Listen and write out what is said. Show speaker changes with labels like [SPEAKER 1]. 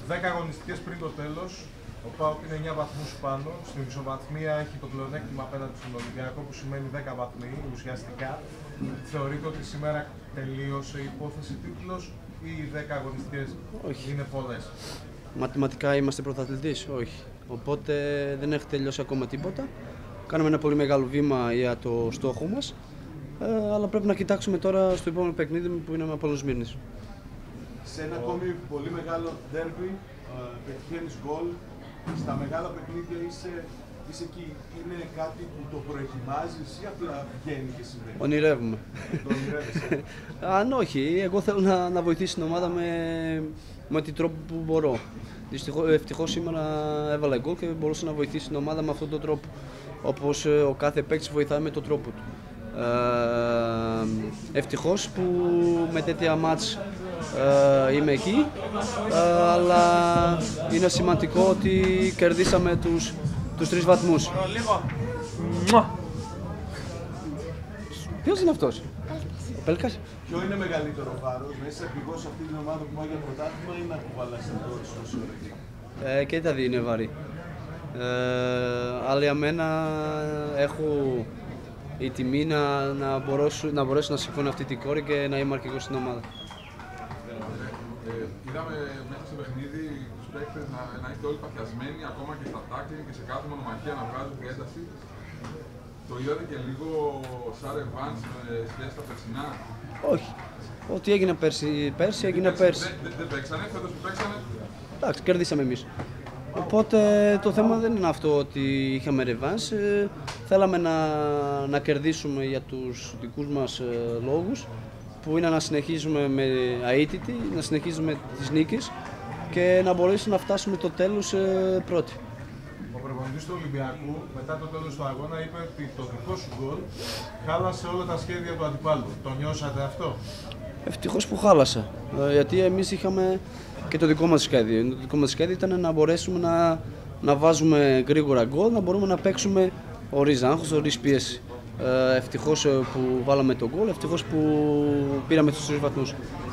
[SPEAKER 1] 10 αγωνιστικές πριν το τέλος, ο ΠΑΟΚ είναι 9 βαθμούς πάνω. Στην ισοβαθμία έχει το πλεονέκτημα απέναντι στον Ολυμπιακό, που σημαίνει 10 βαθμοί ουσιαστικά. Θεωρείτε ότι σήμερα τελείωσε η υπόθεση τίτλος ή οι 10 αγωνιστικές είναι πολλές?
[SPEAKER 2] Μαθηματικά είμαστε πρωταθλητής, όχι. Οπότε δεν έχει τελειώσει ακόμα τίποτα. Κάναμε ένα πολύ μεγάλο βήμα για το στόχο μας, αλλά πρέπει να κοιτάξουμε τώρα στο επόμενο παιχνίδι που είναι με Απόλλων Σμύρνης.
[SPEAKER 3] Σε ένα ακόμη πολύ μεγάλο ντέρμπι, πετυχαίνεις γκολ. Στα μεγάλα παιχνίδια είσαι εκεί. Είναι κάτι που το προετοιμάζεις ή απλά βγαίνει και συμβαίνει?
[SPEAKER 2] Ονειρεύουμε.
[SPEAKER 3] Το ονειρεύεσαι?
[SPEAKER 2] Αν όχι, εγώ θέλω να βοηθήσω την ομάδα με τον τρόπο που μπορώ. Ευτυχώς σήμερα έβαλα γκολ και μπορούσα να βοηθήσω την ομάδα με αυτόν τον τρόπο. Όπως ο κάθε παίκτης βοηθάει με τον τρόπο του. Ευτυχώς που με τέτοια μάτς είμαι εκεί, αλλά είναι σημαντικό ότι κερδίσαμε τους 3 βαθμούς. Ποιος είναι αυτός? Ο Πέλκας.
[SPEAKER 3] Ποιο είναι μεγαλύτερο βάρος, να είσαι αρχηγός αυτή την ομάδα που πάει για πρωτάθλημα ή να κουβαλάς το σωρετή?
[SPEAKER 2] Και τα δύο είναι βαρύ. Αλλά για μένα έχω η τιμή να μπορέσω να σηκώνω αυτή την κόρη και να είμαι αρχηγός στην ομάδα.
[SPEAKER 4] Είδαμε μέσα στο παιχνίδι τους παίκτες να είστε όλοι παθιασμένοι, ακόμα και στα τάκλινγκ και σε κάθε μονομαχία να βγάζουν ένταση. Το είδατε και λίγο σαν ρεβάνς σχέση στα περσινά?
[SPEAKER 2] Όχι. Ό,τι έγινε πέρσι έγινε πέρσι.
[SPEAKER 4] Δεν παίξανε, φέτος που παίξανε?
[SPEAKER 2] Εντάξει, κερδίσαμε εμείς. Οπότε το θέμα δεν είναι αυτό ότι είχαμε ρεβάνς. Θέλαμε να κερδίσουμε για τους δικούς μας λόγους, που είναι να συνεχίζουμε με αίτητη, να συνεχίζουμε τις νίκες και να μπορέσουμε να φτάσουμε το τέλος πρώτοι.
[SPEAKER 1] Ο προπονητής του Ολυμπιακού μετά το τέλος του αγώνα είπε ότι το δικό σου γκολ χάλασε όλα τα σχέδια του αντιπάλου. Το νιώσατε αυτό?
[SPEAKER 2] Ευτυχώς που χάλασα, γιατί εμείς είχαμε και το δικό μας σχέδιο. Το δικό μας σχέδιο ήταν να μπορέσουμε να βάζουμε γρήγορα γκολ, να μπορούμε να παίξουμε χωρίς άγχος, χωρίς πίεση. Ευτυχώς που βάλαμε τον γκολ, ευτυχώς που πήραμε τους 3 βαθμούς.